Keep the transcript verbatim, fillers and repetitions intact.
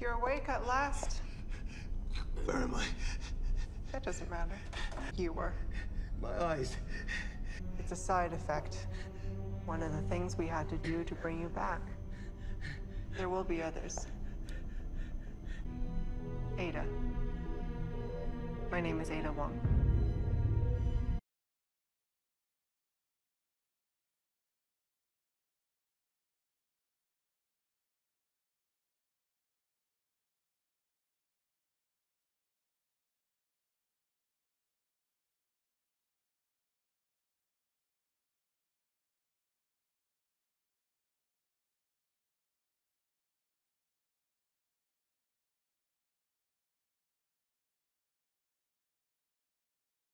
You're awake at last. Where am I? That doesn't matter. You were. My eyes. It's a side effect. One of the things we had to do to bring you back. There will be others. Ada. My name is Ada Wong.